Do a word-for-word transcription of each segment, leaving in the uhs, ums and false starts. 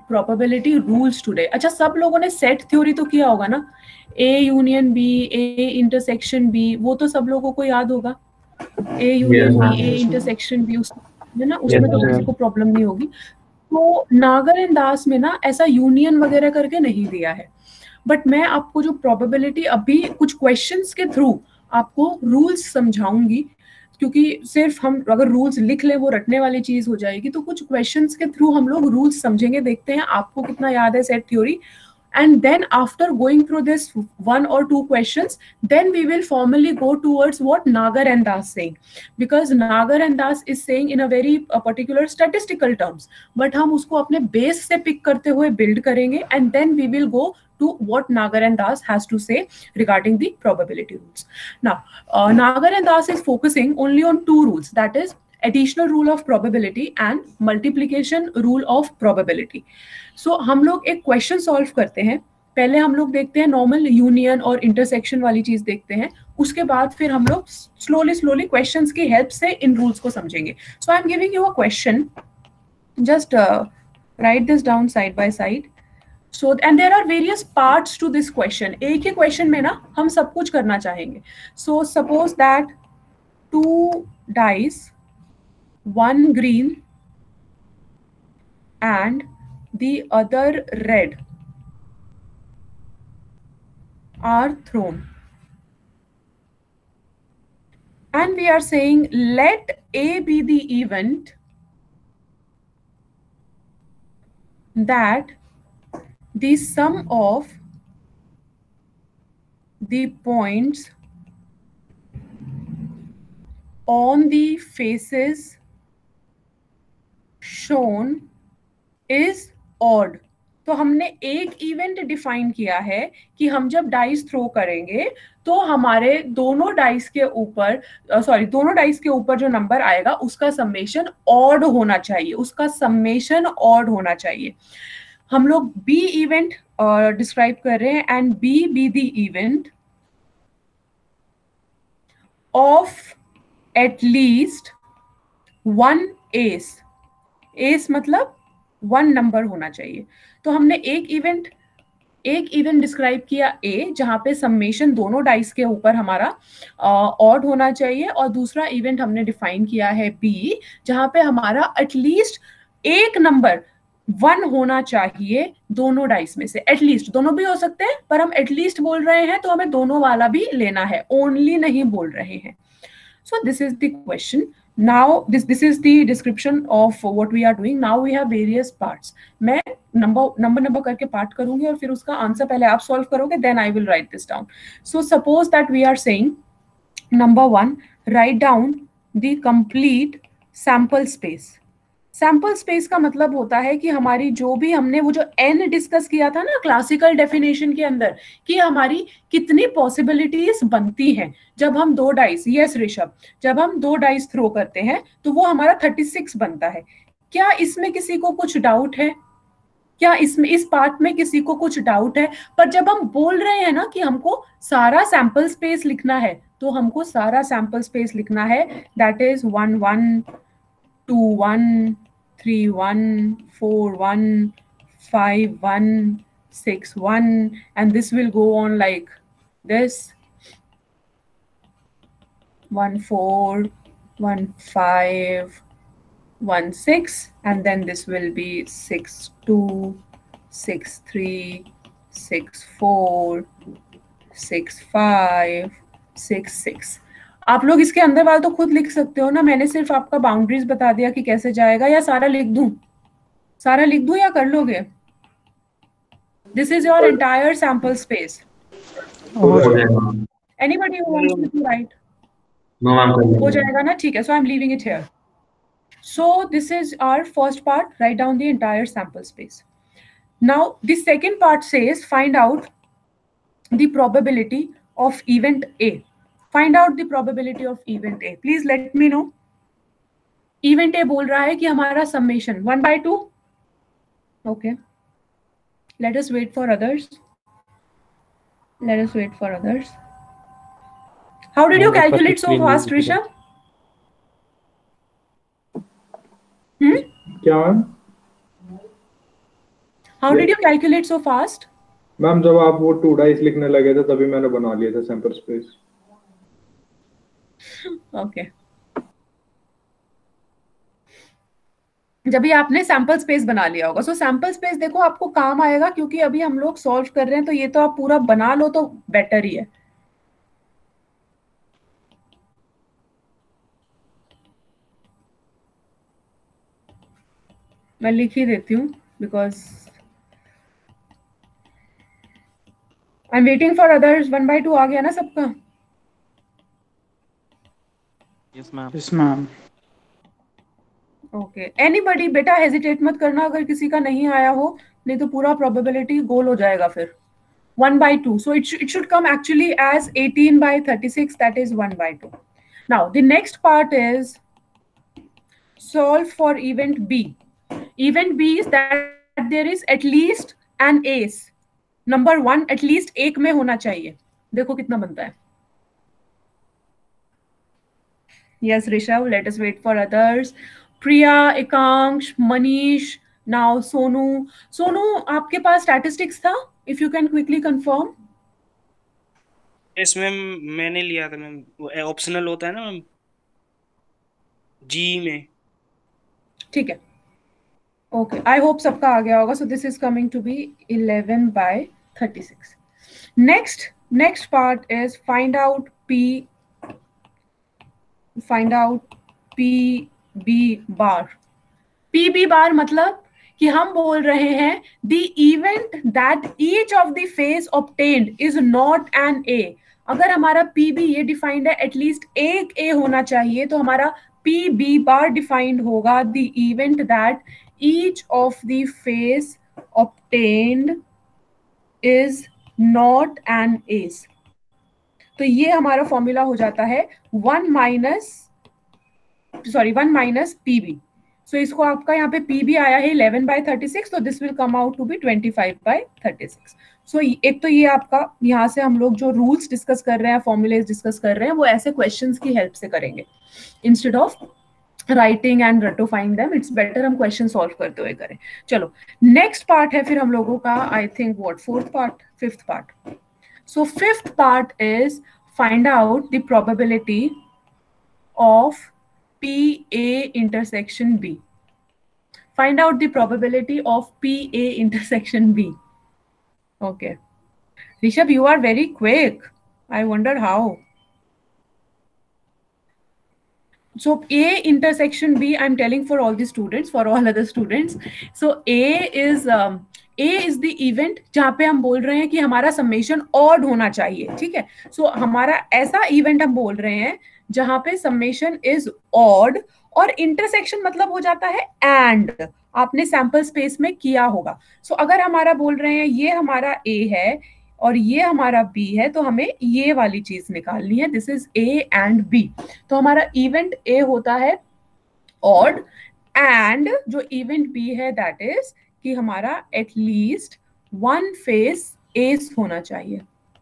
probability rules today. अच्छा, सब लोगों ने set theory तो किया होगा ना, A union B, A intersection B, वो तो सब लोगों को याद होगा. A union B, A intersection B, उसमें ना उसमें तो किसी को प्रॉब्लम नहीं होगी. तो नागर एंड दास में ना ऐसा यूनियन वगैरह करके नहीं दिया है, बट मैं आपको जो प्रोबेबिलिटी अभी कुछ क्वेश्चंस के थ्रू आपको रूल्स समझाऊंगी, क्योंकि सिर्फ हम अगर रूल्स लिख लें वो रटने वाली चीज हो जाएगी. तो कुछ क्वेश्चंस के थ्रू हम लोग रूल्स समझेंगे, देखते हैं आपको कितना याद है set theory. And then after going through this one or two questions, then we will formally go towards what Nagar and Das saying, because Nagar and Das is saying in a very uh, particular statistical terms, but हम उसको अपने base से pick करते हुए build करेंगे, and then we will go to what Nagar and Das has to say regarding the probability rules. Now, uh, Nagar and Das is focusing only on two rules, that is additional rule of probability and multiplication rule of probability. So हम लोग एक question solve करते हैं. पहले हम लोग देखते हैं नॉर्मल यूनियन और इंटरसेक्शन वाली चीज देखते हैं, उसके बाद फिर हम लोग स्लोली स्लोली क्वेश्चंस की हेल्प से इन रूल्स को समझेंगे. So I am giving you a question, just write this down side by side. So and there are various parts to this question. एक ही क्वेश्चन में ना हम सब कुछ करना चाहेंगे. So suppose that two dice, one green and the other red are thrown, and we are saying let A be the event that the sum of the points on the faces shown is odd. तो हमने एक event define किया है कि हम जब dice throw करेंगे तो हमारे दोनों डाइस के ऊपर, सॉरी uh, दोनों डाइस के ऊपर जो नंबर आएगा उसका समेशन ऑड होना चाहिए, उसका समेशन ऑड होना चाहिए. हम लोग बी इवेंट डिस्क्राइब कर रहे हैं, and B B the event of at least one S. S मतलब वन नंबर होना चाहिए. तो हमने एक इवेंट एक इवेंट डिस्क्राइब किया ए, जहां पे समेशन दोनों डाइस के ऊपर हमारा ऑड uh, होना चाहिए, और दूसरा इवेंट हमने डिफाइन किया है बी, जहां पे हमारा एटलीस्ट एक नंबर वन होना चाहिए दोनों डाइस में से. एटलीस्ट, दोनों भी हो सकते हैं, पर हम एटलीस्ट बोल रहे हैं तो हमें दोनों वाला भी लेना है, ओनली नहीं बोल रहे हैं. So this is the question. Now this this is the description of what we are doing. Now we have various parts. मैं नंबर नंबर नंबर करके पार्ट करूंगी और फिर उसका आंसर पहले आप सॉल्व करोगे, then I will write this down. So suppose that we are saying number one, write down the complete sample space. Sample space का मतलब होता है कि हमारी जो भी हमने वो जो एन डिस्कस किया था ना क्लासिकल डेफिनेशन के अंदर, कि हमारी कितनी पॉसिबिलिटीज बनती हैं जब हम दो डाइस, यस ऋषभ, जब हम दो डाइस थ्रो करते हैं तो वो हमारा थर्टी सिक्स बनता है. क्या इसमें किसी को कुछ डाउट है? क्या इसमें इस पार्ट में किसी को कुछ डाउट है? पर जब हम बोल रहे हैं ना कि हमको सारा सैम्पल स्पेस लिखना है, तो हमको सारा सैम्पल स्पेस लिखना है. That is one one, two one, three one, four one, five one, six one, and this will go on like this: one four, one five, one six, and then this will be six two, six three, six four, six five, six six. आप लोग इसके अंदर वाला तो खुद लिख सकते हो ना, मैंने सिर्फ आपका बाउंड्रीज बता दिया कि कैसे जाएगा. या सारा लिख दूं, सारा लिख दूं या कर लोगे? This is your entire sample space. Anybody who wants to write? No ma'am, हो जाएगा ना, ठीक है. So I am leaving it here. So this is our first part, write down the entire sample space. Now the second part says find out the probability of event A. Find out the probability of event A. Please let me know. Event A बोल रहा है कि हमारा summation one by two. Okay. Let us wait for others. Let us wait for others. How did you calculate so fast, Rishabh? Hmm? क्या ma'am? How did you calculate so fast? Ma'am जब आप वो to dice लिखने लगे थे तभी मैंने बना लिया था सैंपल स्पेस। ओके, जब भी आपने सैंपल स्पेस बना लिया होगा। सो सैंपल स्पेस देखो आपको काम आएगा, क्योंकि अभी हम लोग सॉल्व कर रहे हैं, तो ये तो आप पूरा बना लो तो बेटर ही है। मैं लिख ही देती हूँ because I am waiting for others. One by two आ गया ना सबका? Yes ma'am. Yes ma'am. Okay, anybody बेटा हेजिटेट मत करना अगर किसी का नहीं आया हो, नहीं तो पूरा प्रोबेबिलिटी गोल हो जाएगा फिर। one by two, so it, sh it should come actually as eighteen by thirty-six, that is one by two. Now the next part is solve for event B. Event B is that there is at least an ace. Number one at least एक में होना चाहिए। देखो कितना बनता है। Yes, Rishabh, let us wait for others. Priya, Ekansh, Manish, now Sonu. Sonu, आपके पास statistics था? If you can quickly confirm. Yes ma'am, मैंने लिया था मैम, ऑप्शनल होता है ना मैम जी में। ठीक है, ओके, आई होप सबका आ गया होगा। So this is coming to be eleven by thirty-six. Next next part is find out P find out P B bar. P B bar मतलब कि हम बोल रहे हैं the event that each of the face obtained is not an A. अगर हमारा P B ये defined है एटलीस्ट एक ए होना चाहिए, तो हमारा पी बी बार डिफाइंड होगा the event that each of the face obtained is not an S. तो ये हमारा फॉर्मूला हो जाता है one minus sorry one minus P B. So इसको आपका यहाँ पे पी बी आया है eleven by thirty-six, तो this will come out to be twenty-five by thirty-six. So एक तो ये आपका यहाँ से हम लोग जो रूल्स डिस्कस कर रहे हैं, फॉर्मूलेज डिस्कस कर रहे हैं, वो ऐसे क्वेश्चंस की हेल्प से करेंगे इंस्टेड ऑफ राइटिंग एंड रटोफाइंग देम। इट्स बेटर हम क्वेश्चन सॉल्व करते हुए करें। चलो नेक्स्ट पार्ट है फिर हम लोगों का, I think what fourth part fifth part. So fifth part is find out the probability of P A intersection B. Find out the probability of P A intersection B. Okay. Rishabh, you are very quick. I wonder how. So A intersection B, I'm telling for all the students, for all other students. So A is um, A is the event जहाँ पे हम बोल रहे हैं कि हमारा summation odd होना चाहिए, ठीक है? So हमारा ऐसा event हम बोल रहे हैं जहाँ पे summation is odd, और intersection मतलब हो जाता है and, आपने sample space में किया होगा। So अगर हमारा बोल रहे हैं ये हमारा A है और ये हमारा B है, तो हमें ये वाली चीज निकालनी है, this is A and B। तो हमारा इवेंट A होता है ऑड, एंड जो इवेंट B है दैट इज कि हमारा एटलीस्ट वन फेस एस होना चाहिए।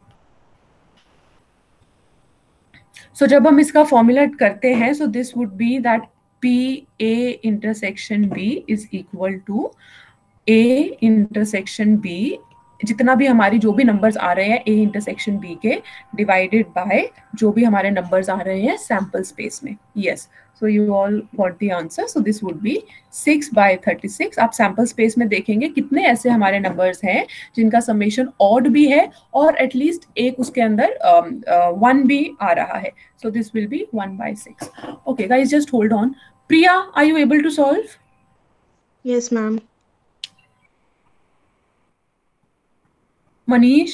सो so, जब हम इसका फॉर्मूलेट करते हैं, so this would be that P A intersection B is equal to A intersection B, जितना भी हमारी जो भी नंबर्स आ रहे हैं ए इंटरसेक्शन बी के, डिवाइडेड बाय जो भी हमारे नंबर्स आ रहे हैं सैंपल स्पेस में। Yes, so you all got the answer. So this would be six by thirty six. आप सैंपल स्पेस में देखेंगे कितने ऐसे हमारे नंबर्स हैं जिनका समेशन ऑड भी है और एटलीस्ट एक उसके अंदर वन um, uh, भी आ रहा है। So this will be one by six. Okay guys, just hold on. Priya, are you able to solve? Yes ma'am. Manish,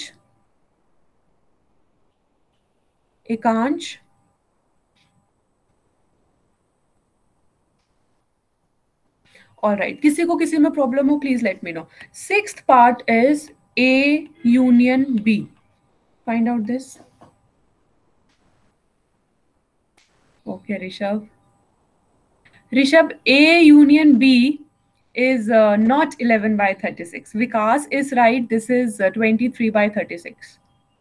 Ekansh, all right. किसी को किसी में प्रॉब्लम हो please let me know. Sixth part is A union B. Find out this. Okay, Rishabh. Rishabh, A union B is uh, not eleven by thirty-six. Vikas is right. This is uh, twenty-three by thirty-six.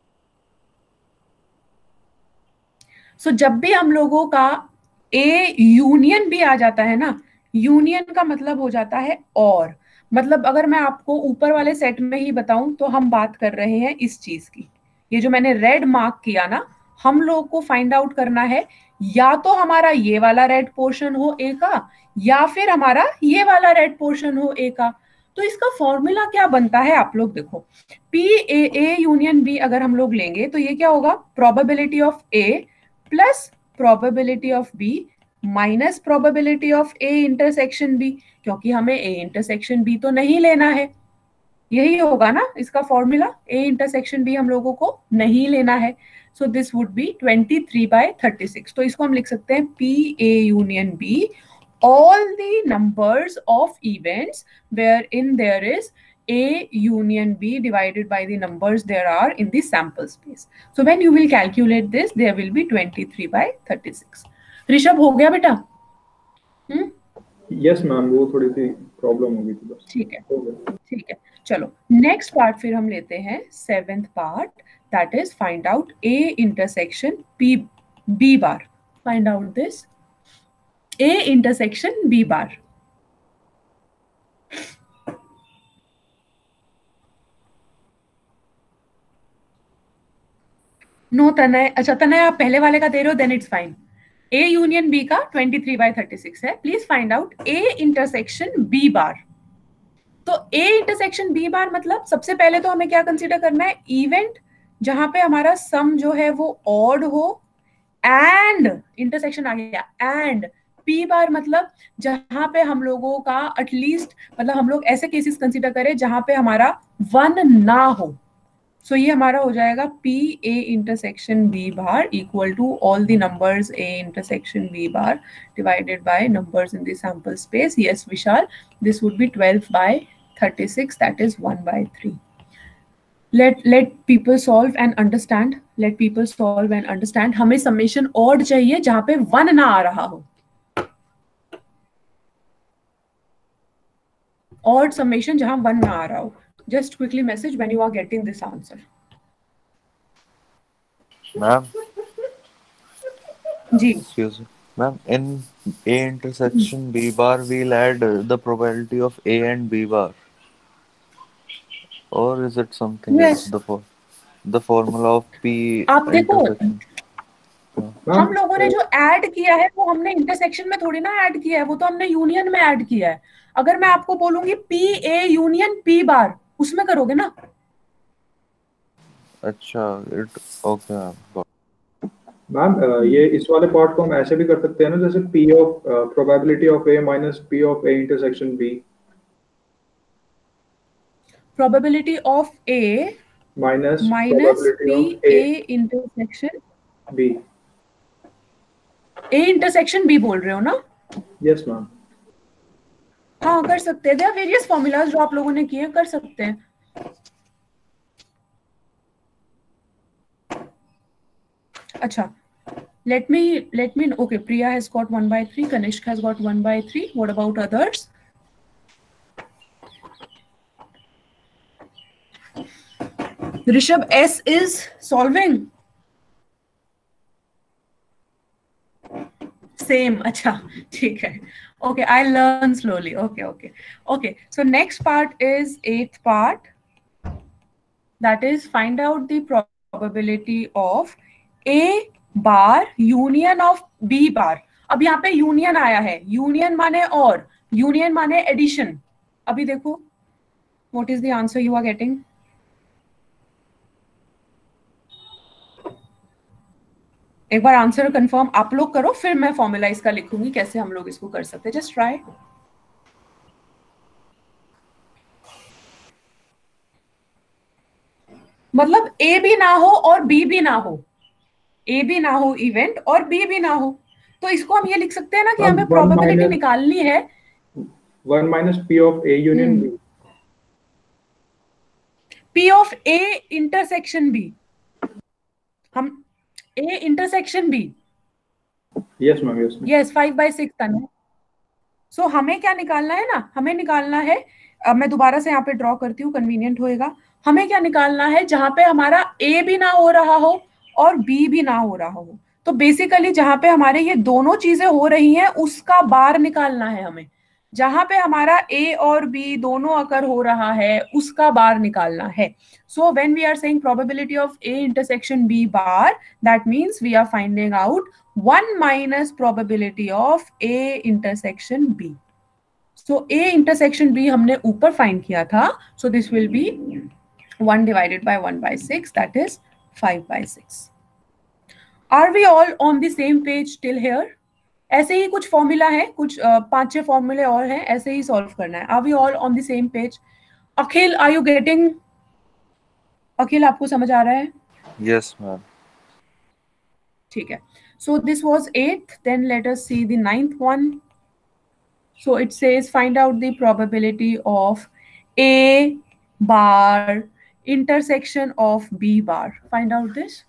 So जब भी हम लोगों का A union भी आ जाता है ना, union का मतलब हो जाता है और, मतलब अगर मैं आपको ऊपर वाले सेट में ही बताऊं तो हम बात कर रहे हैं इस चीज की। ये जो मैंने रेड मार्क किया ना, हम लोग को फाइंड आउट करना है या तो हमारा ये वाला रेड पोर्शन हो ए का, या फिर हमारा ये वाला रेड पोर्शन हो ए का। तो इसका फॉर्मूला क्या बनता है आप लोग देखो, P A A union B अगर हम लोग लेंगे तो ये क्या होगा, probability of A plus probability of B minus probability of A intersection B, क्योंकि हमें ए इंटरसेक्शन बी तो नहीं लेना है। यही होगा ना इसका फॉर्मूला, ए इंटरसेक्शन बी हम लोगों को नहीं लेना है। So this would be twenty three by thirty six. तो इसको हम लिख सकते हैं P A union B, all the numbers of events wherein there is A union B divided by the numbers there are in the sample space. So when you will calculate this, there will be twenty-three by thirty-six. Rishabh हो गया बेटा? हम्म? Yes ma'am, वो थोड़ी सी problem हो गई थी बस। ठीक है, ठीक है, चलो नेक्स्ट पार्ट फिर हम लेते हैं, seventh part, that is find out A intersection P B bar. Find out this A intersection B bar. No Tanay, अच्छा तनय आप पहले वाले का दे रहे हो, then it's fine. A union B का twenty three by thirty six है, please find out A intersection B bar. तो A इंटरसेक्शन B बार मतलब सबसे पहले तो हमें क्या कंसीडर करना है, इवेंट जहां पे हमारा सम जो है वो ऑड हो, एंड इंटरसेक्शन आ गया, एंड पी बार मतलब जहां पे हम लोगों का एटलीस्ट, मतलब हम लोग ऐसे केसेस कंसीडर करें जहां पे हमारा वन ना हो। सो so ये हमारा हो जाएगा P A intersection B bar equal to all the numbers A intersection B bar divided by numbers in the sample space. Yes Vishal, this would be twelve by thirty six, that is one by three. Let let people solve and understand. Let people solve and understand. हमें summation odd चाहिए जहां पे one ना आ रहा हो। Odd summation जहां one ना आ रहा हो। Just quickly message when you are getting this answer. Ma'am. Ji. Excuse me. Ma'am, in A intersection B bar, we'll add the probability of A and B bar. Or is it something Yes. else? The for the formula of P आप देखो, intersection. हम लोगों ने जो add किया है वो हमने इंटरसेक्शन में थोड़ी ना ऐड किया है, वो तो हमने यूनियन में ऐड किया है। अगर मैं आपको बोलूंगी P A union P bar, उसमें करोगे ना? अच्छा, it okay मैम। मैम ये इस वाले पार्ट को हम ऐसे भी कर सकते हैं ना, जैसे P of probability of A minus P of A intersection B। Probability of A minus minus probability P of A A intersection B। A intersection B बोल रहे हो ना? Yes ma'am. हाँ कर सकते हैं, देयर आर वेरियस फॉर्मूलाज जो आप लोगों ने किए, कर सकते हैं। अच्छा, let me let me okay, Priya has got one by three, Kanishk has got one by three. What about others? Rishabh, S is solving same. अच्छा ठीक है, okay, I'll learn slowly. Okay, okay, okay. So next part is eighth part, that is find out the probability of A bar union of B bar. अब यहाँ पे union आया है, union माने और, यूनियन माने एडिशन। अभी देखो what is the answer you are getting. एक बार आंसर कंफर्म आप लोग करो, फिर मैं फॉर्मूला इसका लिखूंगी कैसे हम लोग इसको कर सकते हैं। Just try. मतलब ए भी ना हो और बी भी ना हो, ए भी ना हो इवेंट और बी भी ना हो, तो इसको हम ये लिख सकते हैं ना कि हमें प्रोबेबिलिटी निकालनी है one minus P of A union B, P of A intersection B. हम A intersection B, yes ma'am, yes yes five by six तन है। सो हमें क्या निकालना है ना, हमें निकालना है, अब मैं दोबारा से यहाँ पे ड्रॉ करती हूँ, कन्वीनियंट होएगा। हमें क्या निकालना है, जहां पे हमारा ए भी ना हो रहा हो और बी भी ना हो रहा हो। तो बेसिकली जहां पे हमारे ये दोनों चीजें हो रही हैं उसका बार निकालना है हमें। जहां पे हमारा ए और बी दोनों अकर हो रहा है उसका बार निकालना है. So when we are saying probability of A intersection B bar, that means we are finding out one minus probability of A intersection B. So A intersection B हमने ऊपर फाइंड किया था, so this will be one divided by one by six, that is five by six. Are we all on the same page till here? ऐसे ही कुछ formula है, कुछ पांच छह फॉर्मूले और हैं, ऐसे ही सॉल्व करना है. Are we all on the same page? Akhil, are you getting? अखिल, आपको समझ आ रहा है? Yes, ma'am. ठीक है. So this was eighth. Then let us see the ninth one. So it says find out the probability of A bar intersection of B bar. Find out this.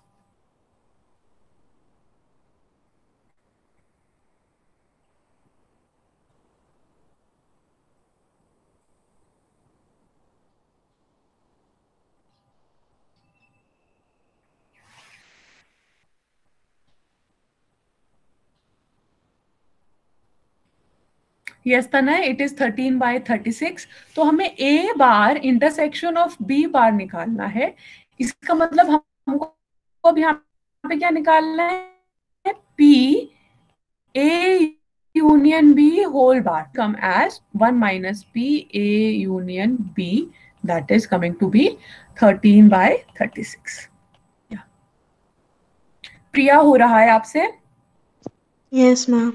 Yes, Tanay, it is thirteen by thirty-six. तो हमें A bar intersection of B bar निकालना है. इसका मतलब हमको अब यहाँ पे क्या निकालना है? P A union B whole bar come as one minus P A union B, that is coming to be thirteen by thirty-six. Yeah. प्रिया, हो रहा है आपसे? Yes, ma'am.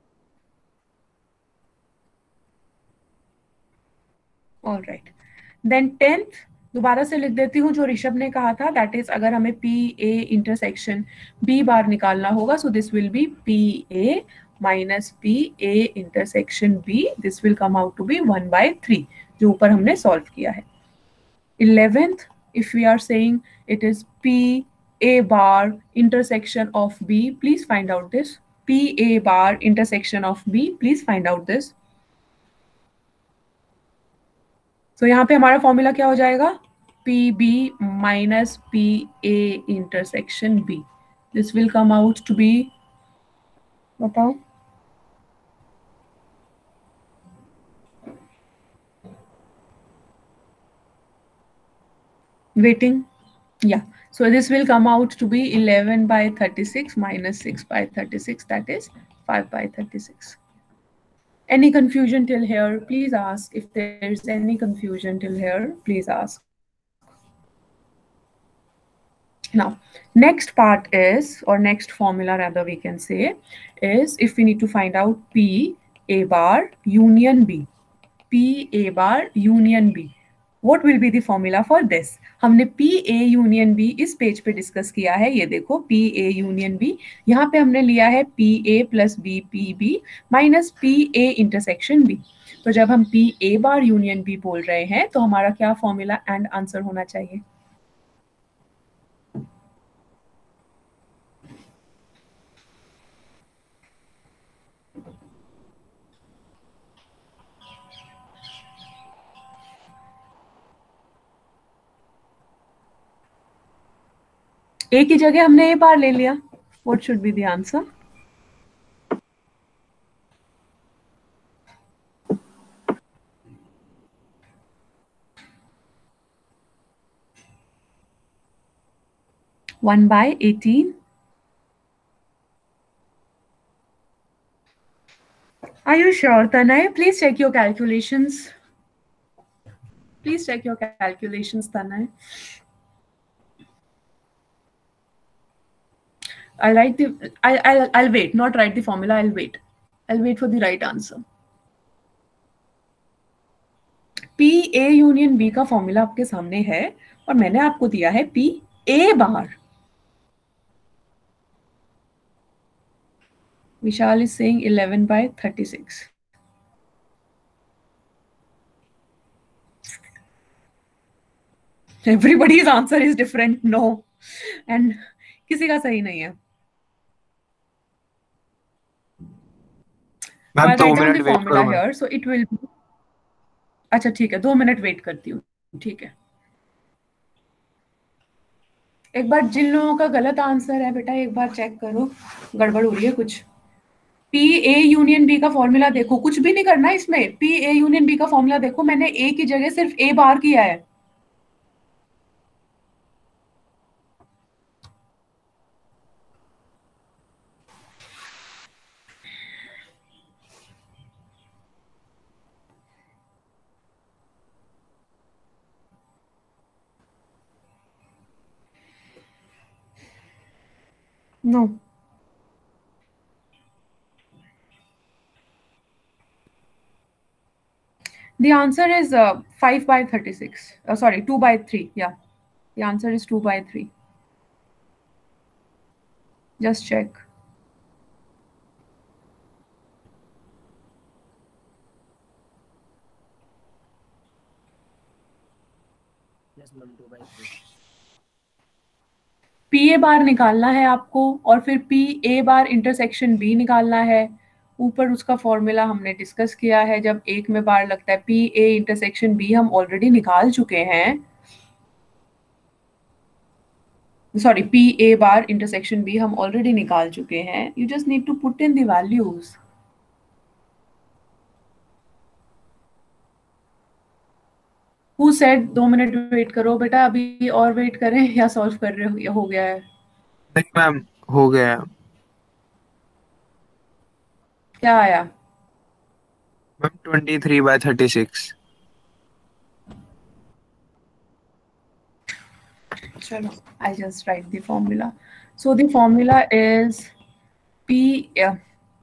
All right. Then tenth, दोबारा से लिख देती हूँ जो ऋषभ ने कहा था, दैट इज अगर हमें P A intersection B bar निकालना होगा, so this will be P A minus P A intersection B, this will come out to be one by three, जो ऊपर हमने सॉल्व किया है. Eleventh, if we are saying it is P A bar intersection of B, please find out this. P A bar intersection of B, please find out this. तो यहाँ पे हमारा formula क्या हो जाएगा? P B minus P A intersection B, this will come out to be, बताओ. Waiting. Yeah. So this will come out to be eleven by thirty-six minus six by thirty-six, that is five by thirty-six. Any confusion till here? Please ask. If there's any confusion till here, please ask. Now, next part is, or next formula rather we can say, is if we need to find out P A bar union B. P A bar union B. What will be the formula for this? हमने P A union B इस page पे discuss किया है. ये देखो P A union B, यहाँ पे हमने लिया है P A plus B P B minus P A intersection B. तो जब हम P A bar union B बोल रहे हैं तो हमारा क्या फॉर्मूला एंड आंसर होना चाहिए? ए की जगह हमने ए बार ले लिया. What should be the answer? one by eighteen. Are you sure, Tanay? Please check your calculations. Please check your calculations, Tanay. I'll write the. I, I'll. I'll wait. Not write the formula. I'll wait. I'll wait for the right answer. P A union B का formula आपके सामने है और मैंने आपको दिया है P A bar. Vishal is saying eleven by thirty-six. Everybody's answer is different. No, and किसी का सही नहीं है. मैम I'll दो write down minute the wait formula करो ma'am. here, so it will be. अच्छा ठीक है, दो मिनट वेट करती हूँ. ठीक है. एक बार जिन लोगों का गलत आंसर है बेटा, एक बार चेक करो, गड़बड़ हो रही है कुछ. पी ए यूनियन बी का फॉर्मूला देखो, कुछ भी नहीं करना इसमें, पी ए यूनियन बी का फॉर्मूला देखो, मैंने ए की जगह सिर्फ ए बार किया है। No no. The answer is uh, five by thirty-six. Uh, sorry, two by three. Yeah. The answer is two by three. Just check. P A bar निकालना है आपको और फिर P A bar intersection B निकालना है। ऊपर उसका formula हमने डिस्कस किया है, जब एक में बार लगता है पी ए इंटरसेक्शन बी हम ऑलरेडी निकाल चुके हैं। Sorry, P A bar intersection B हम ऑलरेडी निकाल चुके हैं। You just need to put in the values. Who said दो मिनट वेट करो बेटा, अभी और वेट करें या सॉल्व कर रहे हो या हो गया है? नहीं मैम, हो गया। क्या आया? Ma'am twenty three by thirty six. चलो, I just write the formula. So the formula is P, uh,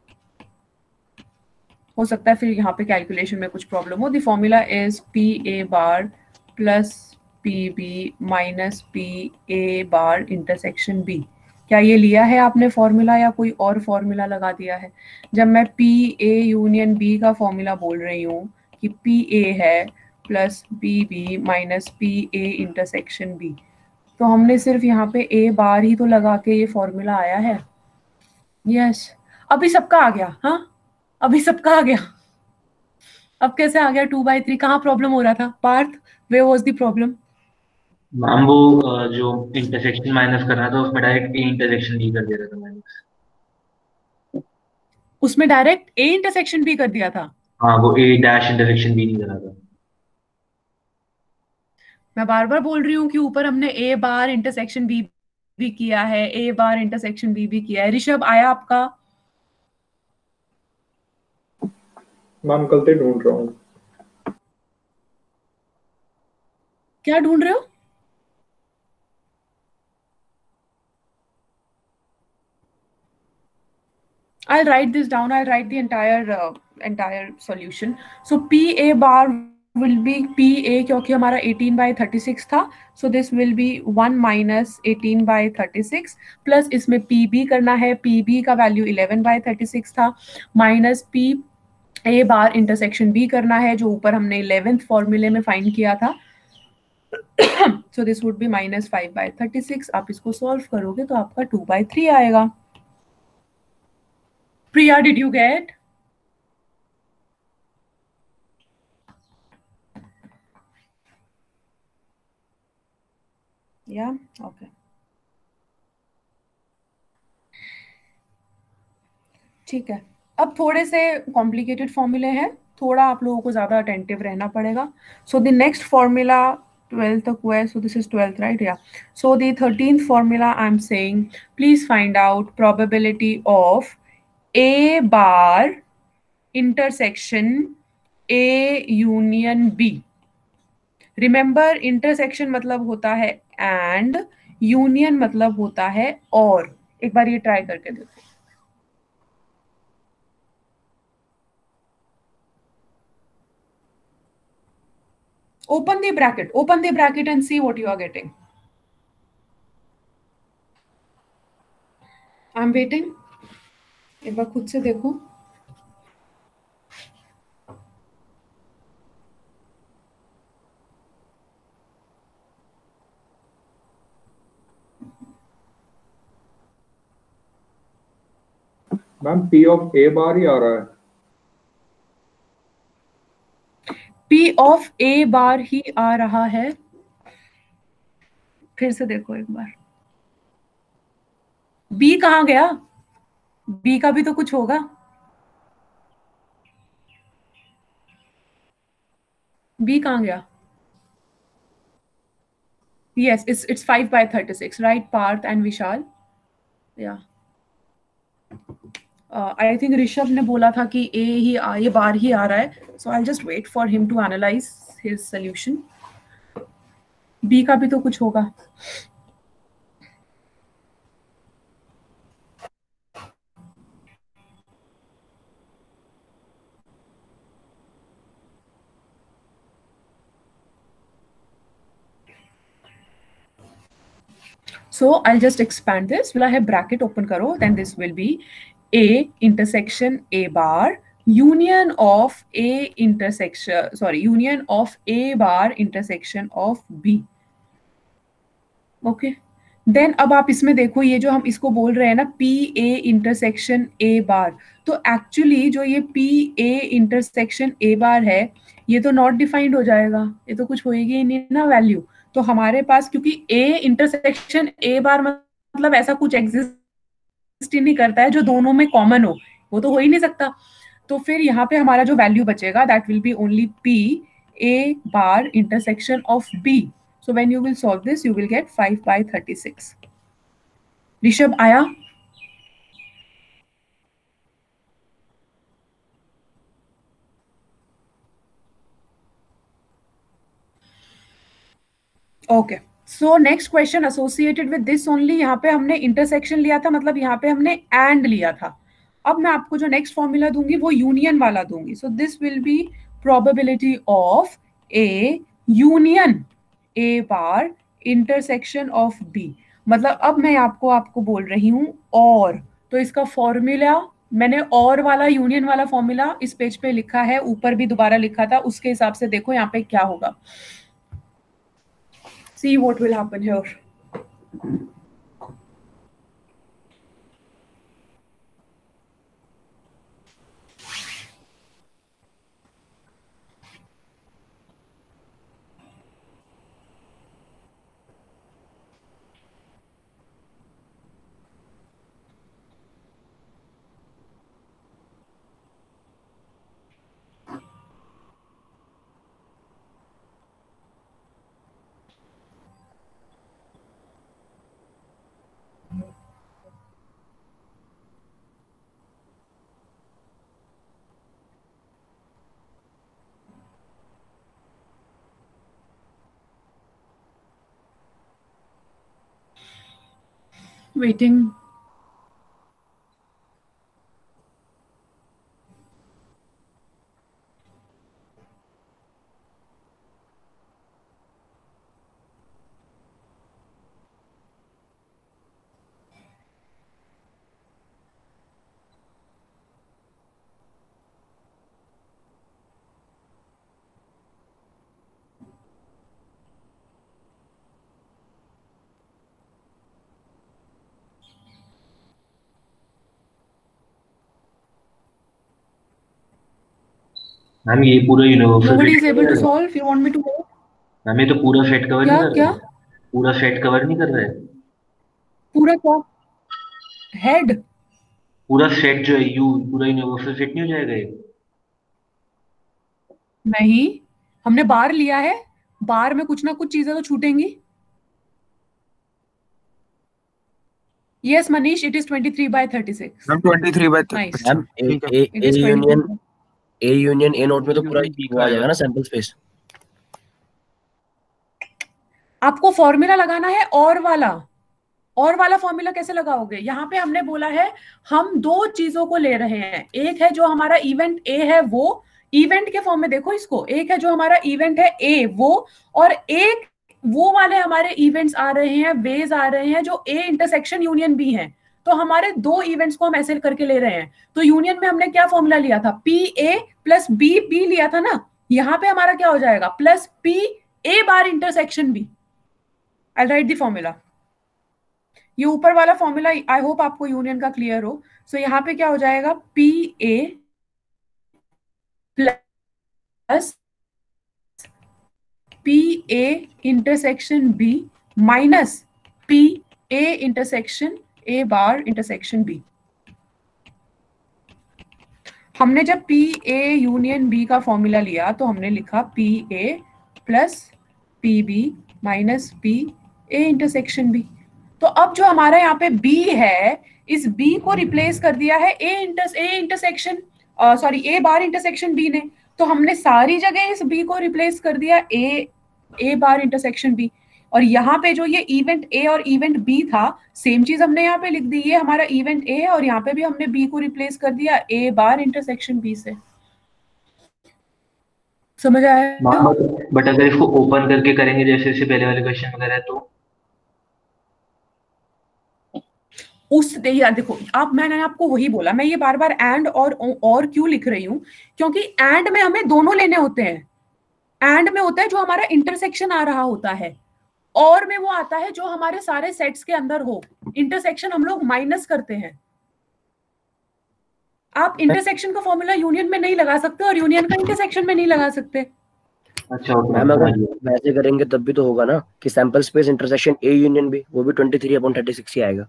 हो सकता है फिर यहाँ पे कैलकुलेशन में कुछ प्रॉब्लम हो। The formula is P A bar plus P B minus P A bar intersection B. क्या ये लिया है आपने फॉर्मूला या कोई और फॉर्मूला लगा दिया है? जब मैं पी ए यूनियन बी का फॉर्मूला बोल रही हूँ कि पी ए है plus B B minus P A intersection B, तो हमने सिर्फ यहाँ पे ए बार ही तो लगा के ये फॉर्मूला आया है। यस, अभी सबका आ गया। हाँ, अभी सबका आ गया। अब कैसे आ गया टू बाई थ्री? कहाँ प्रॉब्लम हो रहा था Parth? Where was the problem? Ma'am वो अ, जो इंटरसेक्शन माइनस करना था उसमें डायरेक्ट ए इंटरसेक्शन भी कर दे रहा था माइनस। उसमें डायरेक्ट ए इंटरसेक्शन भी कर दिया था। हाँ, वो ए डैश इंटरसेक्शन भी नहीं करा था। मैं बार बार बोल रही हूँ कि ऊपर हमने ए बार इंटरसेक्शन बी भी किया है, ए बार इंटरसेक्शन बी भी किया है। ऋषभ, आया आपका? मैम गलती ढूंढ रहा हूँ। क्या ढूंढ रहे हो? I'll write this down. I'll write the entire uh, entire solution. So P A bar will be P A क्योंकि हमारा eighteen by thirty-six था, so this will be one minus eighteen by thirty-six plus इसमें P B करना है, P B का value eleven by thirty-six था, minus P A bar intersection B करना है जो ऊपर हमने eleventh फॉर्मूले में फाइंड किया था। So this would be minus five by thirty-six. आप इसको सॉल्व करोगे तो आपका two by three आएगा। Priya, did you get? Yeah, okay. ठीक है, अब थोड़े से कॉम्प्लिकेटेड फॉर्मूले हैं, थोड़ा आप लोगों को ज्यादा अटेंटिव रहना पड़ेगा। So the next formula twelfth तक हुआ है, so this is twelfth, right? Yeah. So the thirteenth formula I'm saying, please find out probability of A bar intersection A union B. Remember, intersection मतलब होता है and, union मतलब होता है और। एक बार ये ट्राई करके देखो। Open the bracket, open the bracket and see what you are getting. I'm waiting. एक बार खुद से देखो। Ma'am P of A bar ही आ रहा है। P ऑफ A बार ही आ रहा है। फिर से देखो एक बार। B कहाँ गया? B का भी तो कुछ होगा। बी कहाँ गया? Yes, it's it's five by thirty-six, right? Parth and Vishal. Yeah. Uh, I think Rishabh ने बोला था कि A ही आ, ये बार ही आ रहा है. So I'll just wait for him to analyze his solution. B का भी तो कुछ होगा. So I'll just expand this. Will I have bracket open karo? Then this will be A intersection A bar union of A intersection, sorry, union of A bar intersection of B. Okay. Then अब आप इसमें देखो, ये जो हम इसको बोल रहे हैं ना पी ए इंटरसेक्शन ए बार, तो एक्चुअली जो ये पी ए इंटरसेक्शन ए बार है ये तो नॉट डिफाइंड हो जाएगा, ये तो कुछ होएगी ही नहीं ना वैल्यू. तो हमारे पास क्योंकि ए इंटरसेक्शन ए बार मतलब ऐसा कुछ एग्जिस्ट ही नहीं करता है जो दोनों में कॉमन हो, वो तो हो ही नहीं सकता. तो फिर यहाँ पे हमारा जो वैल्यू बचेगा that will be only P A bar intersection of B. So when you will solve this, you will get five by thirty-six. Rishabh, आया? Okay. So next question associated with this only. यहाँ पे हमने intersection लिया था, मतलब यहाँ पे हमने and लिया था. अब मैं आपको जो next formula दूंगी वो union वाला दूंगी. So this will be probability of A union A bar intersection of B. मतलब अब मैं आपको आपको बोल रही हूं और, तो इसका फॉर्मूला मैंने और वाला यूनियन वाला फॉर्मूला इस पेज पे लिखा है, ऊपर भी दोबारा लिखा था, उसके हिसाब से देखो यहाँ पे क्या होगा. See what will happen here. Waiting. Ma'am ये पूरा universal Nobody is able to solve. You want me to go? Ma'am ये तो पूरा सेट कवर क्या नहीं कर क्या रहा है, पूरा सेट कवर नहीं कर रहा है. पूरा क्या? हेड पूरा सेट जो है यू पूरा यूनिवर्सल सेट नहीं हो जाएगा ये? नहीं, हमने बार लिया है, बार में कुछ ना कुछ चीजें तो छूटेंगी. Yes, Manish, it is twenty-three by thirty-six. Ma'am twenty-three by Nice. Ma'am A ठीक है. A It A is union twenty-three. A union A not में तो पूरा B वो आ जाएगा ना सैंपल स्पेस. आपको फॉर्मूला लगाना है और वाला. और वाला फॉर्मूला कैसे लगाओगे? यहाँ पे हमने बोला है हम दो चीजों को ले रहे हैं. एक है जो हमारा इवेंट ए है, वो इवेंट के फॉर्म में देखो इसको. एक है जो हमारा इवेंट है ए वो, और एक वो वाले हमारे इवेंट्स आ रहे हैं, वेज आ रहे हैं जो ए इंटरसेक्शन यूनियन बी है. तो हमारे दो इवेंट्स को हम ऐसे करके ले रहे हैं. तो यूनियन में हमने क्या फॉर्मूला लिया था? P A plus B B लिया था ना. यहाँ पे हमारा क्या हो जाएगा? Plus P A bar intersection B. I write the formula. ये ऊपर वाला फॉर्मूला आई होप आपको यूनियन का क्लियर हो. सो so, यहाँ पे क्या हो जाएगा? P A plus P A intersection B minus P A intersection A bar intersection B. हमने जब पी ए यूनियन बी का फॉर्मूला लिया तो हमने लिखा P A plus P B minus P A intersection B. तो अब जो हमारा यहाँ पे बी है, इस बी को रिप्लेस कर दिया है A inter A intersection sorry A bar intersection B ने। तो हमने सारी जगह इस बी को रिप्लेस कर दिया ए ए बार इंटरसेक्शन बी, और यहाँ पे जो ये इवेंट ए और इवेंट बी था सेम चीज हमने यहाँ पे लिख दी, ये हमारा इवेंट ए है और यहाँ पे भी हमने बी को रिप्लेस कर दिया ए बार इंटरसेक्शन बी से। समझ आया? बट अगर इसको ओपन करके करेंगे जैसे जैसे पहले वाले क्वेश्चन वगैरह तो उस यार देखो, आप मैंने आपको वही बोला, मैं ये बार बार एंड और और क्यों लिख रही हूँ, क्योंकि एंड में हमें दोनों लेने होते हैं। एंड में होता है जो हमारा इंटरसेक्शन आ रहा होता है, और में वो आता है जो हमारे सारे सेट्स के अंदर हो। इंटरसेक्शन हम लोग माइनस करते हैं। आप इंटरसेक्शन का फॉर्मूला यूनियन में नहीं लगा सकते और यूनियन का इंटरसेक्शन में नहीं लगा सकते। अच्छा मैम अगर वैसे करेंगे तब भी तो होगा ना कि sample space intersection A union B, वो भी twenty three upon thirty six ही आएगा।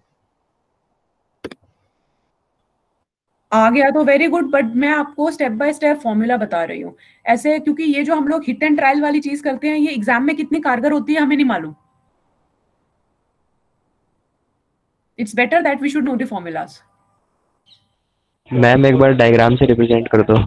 आ गया तो वेरी गुड, बट मैं आपको स्टेप बाय स्टेप फॉर्मूला बता रही हूँ ऐसे, क्योंकि ये जो हम लोग हिट एंड ट्रायल वाली चीज करते हैं ये एग्जाम में कितनी कारगर होती है हमें नहीं मालूम। It's better that we should know the formulas. Ma'am एक बार डायग्राम से रिप्रेजेंट कर दो।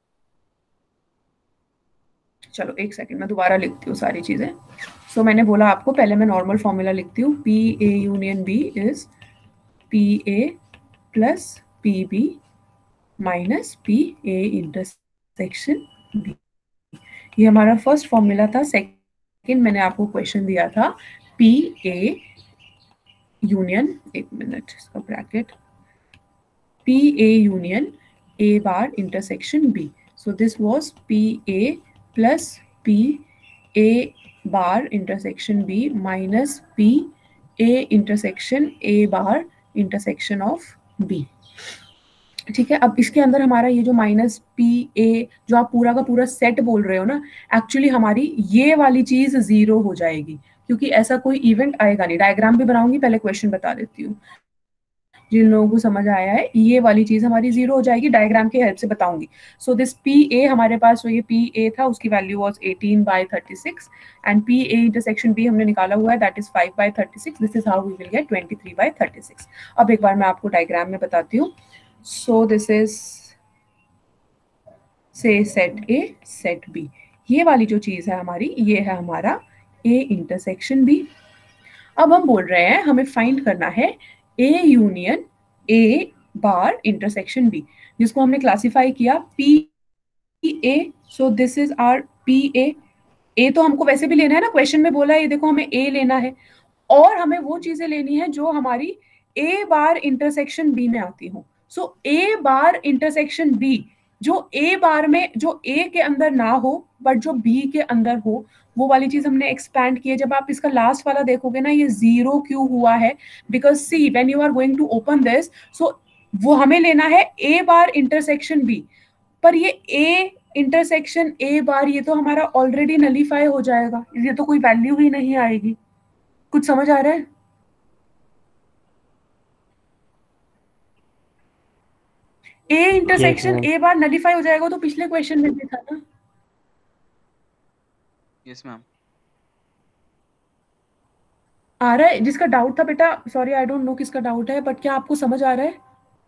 चलो एक सेकंड, मैं दोबारा लिखती हूँ सारी चीजें। सो so, मैंने बोला आपको, पहले मैं नॉर्मल फॉर्मूला लिखती हूँ। P A union B is P A plus P B minus P A intersection B. ये हमारा फर्स्ट फॉर्मूला था। सेकंड मैंने आपको क्वेश्चन दिया था पी ए यूनियन, एक मिनट इसका bracket, P A union A bar intersection B. So this was P A plus P A bar intersection B minus P A intersection A bar intersection of B. ठीक है, अब इसके अंदर हमारा ये जो माइनस पी ए जो आप पूरा का पूरा सेट बोल रहे हो ना, एक्चुअली हमारी ये वाली चीज जीरो हो जाएगी, क्योंकि ऐसा कोई इवेंट आएगा नहीं। डायग्राम भी बनाऊंगी, पहले क्वेश्चन बता देती हूँ। जिन लोगों को समझ आया है, ये वाली चीज हमारी जीरो हो जाएगी, डायग्राम की हेल्प से बताऊंगी। सो दिस पी ए हमारे पास, जो ये पी ए था उसकी value was eighteen by thirty six, and P A intersection B हमने निकाला हुआ है, that is five by thirty six. This is how we will get twenty three by thirty six. अब एक बार मैं आपको डायग्राम में बताती हूँ। So this is say set A set B, ये वाली जो चीज है हमारी, ये है हमारा ए इंटरसेक्शन बी। अब हम बोल रहे हैं हमें फाइंड करना है A union A bar intersection B, जिसको हमने क्लासिफाई किया P A. So this is our P A. Uh तो हमको वैसे भी लेना है ना, क्वेश्चन में बोला है, ये देखो हमें ए लेना है, और हमें वो चीजें लेनी है जो हमारी ए बार इंटरसेक्शन बी में आती हो। सो ए बार इंटरसेक्शन बी, जो ए बार में, जो ए के अंदर ना हो बट जो बी के अंदर हो, वो वाली चीज हमने एक्सपैंड की है। जब आप इसका लास्ट वाला देखोगे ना, ये जीरो क्यों हुआ है, because see when you are going to open this, so वो हमें लेना है ए बार इंटरसेक्शन बी, पर ये ए इंटरसेक्शन ए बार ये तो हमारा ऑलरेडी नलीफाई हो जाएगा, ये तो कोई वैल्यू ही नहीं आएगी। कुछ समझ आ रहा है? ए इंटरसेक्शन ए बार नलीफाई हो जाएगा, तो पिछले क्वेश्चन में भी था ना। Yes ma'am. आ रहा है? जिसका डाउट था बेटा, सॉरी आई डोंट नो किसका डाउट है, बट क्या आपको समझ आ रहा है?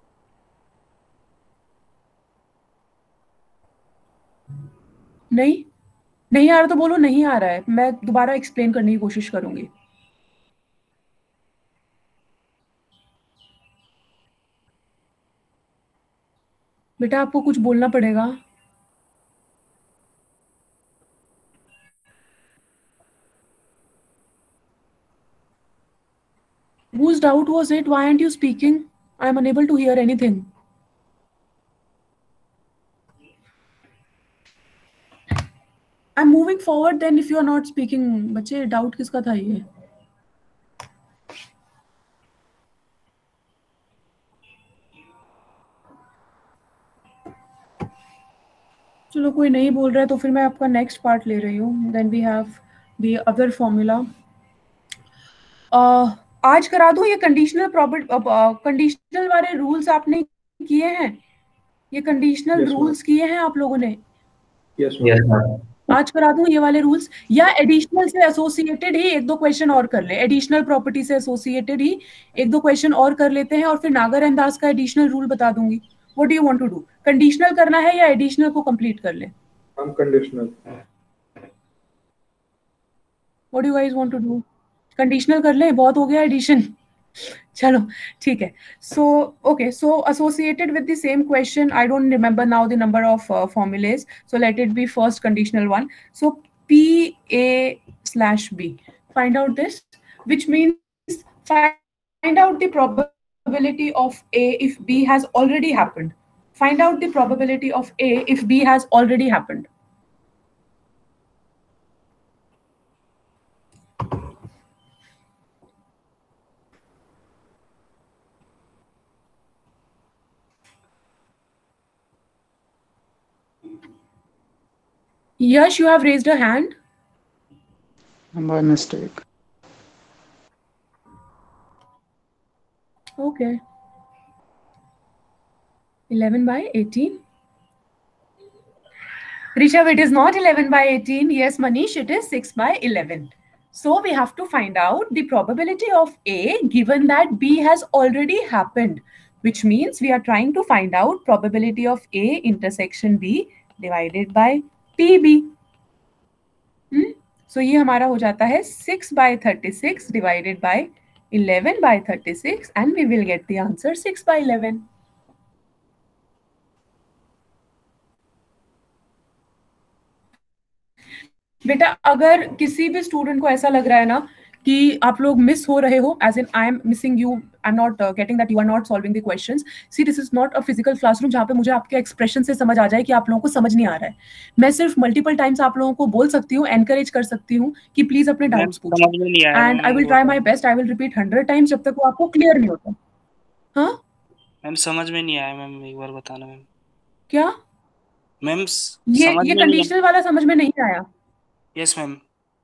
नहीं नहीं आ रहा तो बोलो नहीं आ रहा है, मैं दोबारा एक्सप्लेन करने की कोशिश करूंगी। बेटा आपको कुछ बोलना पड़ेगा। Whose doubt was it? Why aren't you speaking? I am unable to hear anything. I'm moving forward then if you are not speaking. बच्चे डाउट किसका था ये? चलो कोई नहीं बोल रहा है तो फिर मैं आपका नेक्स्ट पार्ट ले रही हूँ। Then we have the other formula. आज करा दूँ ये कंडीशनल प्रॉपर्टी, कंडीशनल वाले रूल्स आपने किए हैं? ये कंडीशनल Yes, ma'am. रूल्स किए हैं आप लोगों ने? Yes, ma'am. Yes ma'am. आज करा दूं ये वाले रूल्स, या एडिशनल से एसोसिएटेड ही एक दो क्वेश्चन और कर ले, एडिशनल प्रॉपर्टी से एसोसिएटेड ही एक दो क्वेश्चन और कर लेते हैं और फिर नागर एंड दास का एडिशनल रूल बता दूंगी। What do you want to do? Conditional करना है या एडिशनल को कंप्लीट कर ले? I'm conditional. What do you guys want to do? Conditional कर ले, बहुत हो गया एडिशन। चलो ठीक है। So okay, so associated with the same question, I don't remember now the number of uh, formulas, so let it be first conditional one. So P A slash B, find out this, which means find out the probability of A if B has already happened. Find out the probability of A if B has already happened. Yash, you have raised a hand. By mistake. Okay. eleven by eighteen. Rishabh, it is not eleven by eighteen. Yes, Manish, it is six by eleven. So we have to find out the probability of A given that B has already happened, which means we are trying to find out probability of A intersection B divided by P B. Hmm? So ये हमारा हो जाता है six by thirty-six divided by eleven by thirty-six and we will get the answer six by eleven. बेटा अगर किसी भी student को ऐसा लग रहा है ना कि आप लोग मिस हो रहे हो, as in I am missing you, I am not getting that you are not solving the questions, see this is not a physical classroom जहाँ पे मुझे आपके एक्सप्रेशन से समझ आ जाए कि आप लोगों को समझ नहीं आ रहा है। मैं सिर्फ मल्टीपल टाइम्स आप लोगों को बोल सकती हूँ, एनकरेज कर सकती हूँ कि प्लीज अपने डाउट्स पूछो, and I will try my best, I will repeat hundred times जब तक वो आपको क्लियर नहीं होता। हाँ मैम समझ में नहीं आया मैम, एक बार बताना मैम। क्या मैम ये ये कंडीशनल वाला समझ में नहीं आया? Yes ma'am.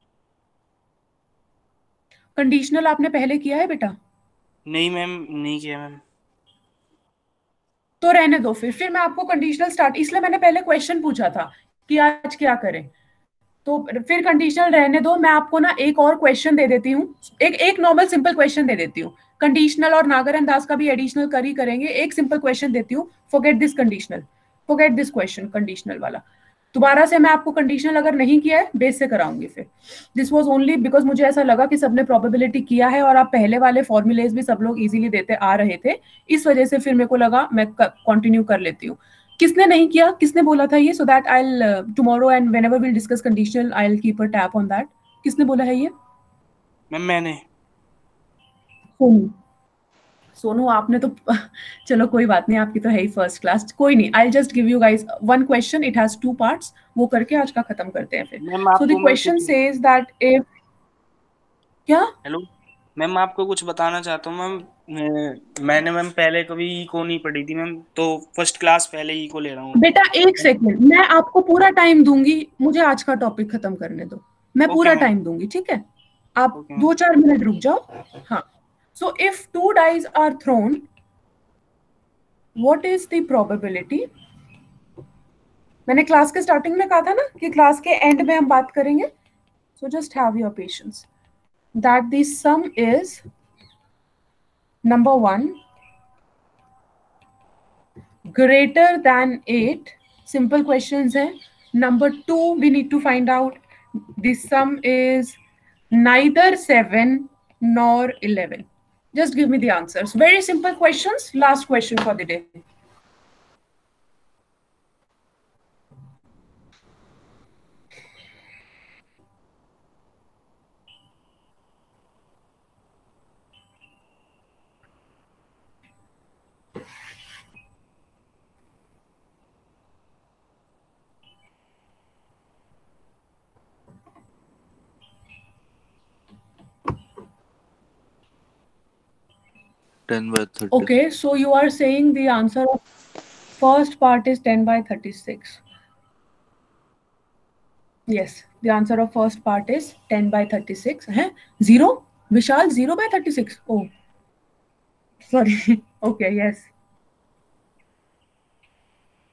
कंडीशनल आपने पहले किया है बेटा? नहीं मैम, नहीं किया मैम। तो रहने दो फिर फिर मैं आपको कंडीशनल स्टार्ट, इसलिए मैंने पहले क्वेश्चन पूछा था कि आज क्या करें, तो फिर कंडीशनल रहने दो। मैं आपको ना एक और क्वेश्चन दे देती हूँ, एक एक नॉर्मल सिंपल क्वेश्चन दे देती हूँ। कंडीशनल और नागर एंड दास का भी एडिशनल कर ही करेंगे। एक सिंपल क्वेश्चन देती हूँ, forget this conditional, forget this question conditional वाला। दोबारा से मैं आपको कंडीशनल अगर नहीं किया है बेस से कराऊंगी फिर। दिस वाज ओनली बिकॉज मुझे ऐसा लगा कि सबने प्रोबेबिलिटी किया है और आप पहले वाले फॉर्मूलेज भी सब लोग इजीली देते आ रहे थे, इस वजह से फिर मेरे को लगा मैं कंटिन्यू कर लेती हूँ। किसने नहीं किया, किसने बोला था ये, so that I will tomorrow and whenever we will discuss conditional I will keep a tap on that. किसने बोला है ये? मैम मैंने। सोनू, सोनू आपने तो चलो कोई बात नहीं, आपकी तो है ही फर्स्ट क्लास, कोई नहीं। I just give you guys one question, it has two parts, वो करके आज का खत्म करते हैं फिर। So the question says that if, क्या? हेलो मैम, आपको कुछ बताना चाहता हूँ मैम। मैंने मैम पहले कभी इको नहीं पढ़ी थी मैम, तो फर्स्ट क्लास पहले इको ले रहा हूँ। बेटा एक सेकंड, मैं आपको पूरा टाइम दूंगी, मुझे आज का टॉपिक खत्म करने दो, मैं पूरा टाइम दूंगी, ठीक है? आप दो चार मिनट रुक जाओ। हाँ, so if two dice are thrown, what is the probability? मैंने क्लास के स्टार्टिंग में कहा था ना कि क्लास के एंड में हम बात करेंगे, so just have your patience. That the sum is number one greater than eight. Simple questions है. Number two, we need to find out the sum is neither seven nor eleven. Just give me the answers. Very simple questions. Last question for the day. ten by thirty. Okay, so you are saying the answer of first part is ten by thirty-six. Yes, the answer of first part is ten by thirty-six. Hai? Zero? Vishal, zero by thirty-six. Oh, sorry. Okay, yes.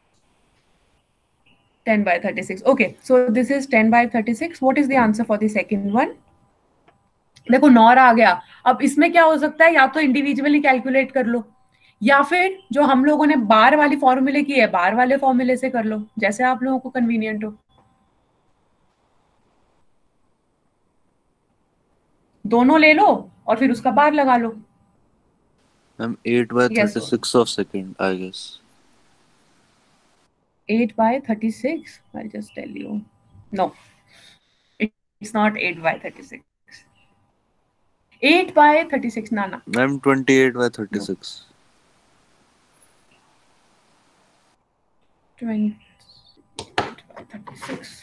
ten by thirty-six. Okay, so this is ten by thirty-six. What is the answer for the second one? देखो nor आ गया. अब इसमें क्या हो सकता है, या तो इंडिविजुअली कैलकुलेट कर लो या फिर जो हम लोगों ने बार वाली फॉर्मूले की है बार वाले फॉर्मूले से कर लो, जैसे आप लोगों को कन्वीनियंट हो. दोनों ले लो और फिर उसका बार लगा लो. Ma'am eight by Yes, thirty-six of second, I guess. eight by thirty-six. I'll just tell you. No, it's not eight by thirty-six. eight by thirty-six, Nana. Ma'am, twenty-eight by thirty-six. twenty-eight by thirty-six.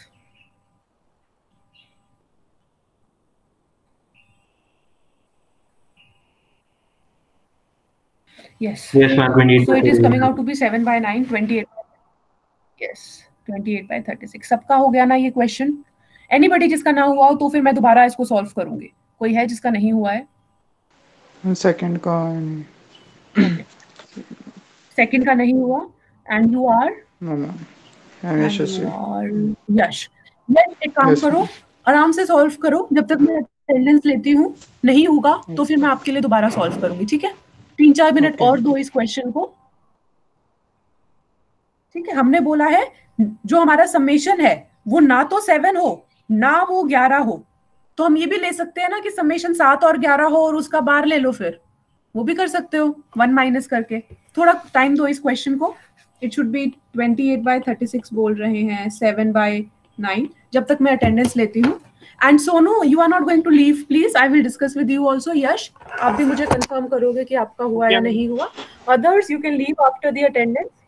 Yes. Yes, ma'am. twenty-eight So by it is coming thirty-six. out to be seven by nine, twenty-eight. Yes, twenty-eight by thirty-six. सबका हो गया ना ये question? Anybody जिसका ना हुआ हो तो फिर मैं दोबारा इसको सॉल्व करूंगी. कोई है जिसका नहीं हुआ है? सेकंड का सेकंड का नहीं हुआ. And you are? No ma'am Yashasvi. और यश. यश एक काम Yes, करो, ma'am. आराम से सॉल्व करो. जब तक मैं अटेंडेंस लेती हूँ नहीं होगा तो फिर मैं आपके लिए दोबारा सॉल्व करूंगी. ठीक है, तीन चार मिनट Okay. और दो इस क्वेश्चन को. ठीक है, हमने बोला है जो हमारा समेशन है वो ना तो सेवन हो ना वो ग्यारह हो. तो हम ये भी ले सकते हैं ना कि समेशन सात और ग्यारह हो और उसका बार ले लो, फिर वो भी कर सकते हो वन माइनस करके. थोड़ा टाइम दो इस क्वेश्चन को. It should be twenty-eight by thirty-six बोल रहे हैं, seven by nine. जब तक मैं अटेंडेंस लेती हूँ. And Sonu, you are not going to leave please. I will discuss with you also. Yash, आप भी मुझे कंफर्म करोगे कि आपका हुआ या नहीं हुआ. Others you can leave after the attendance.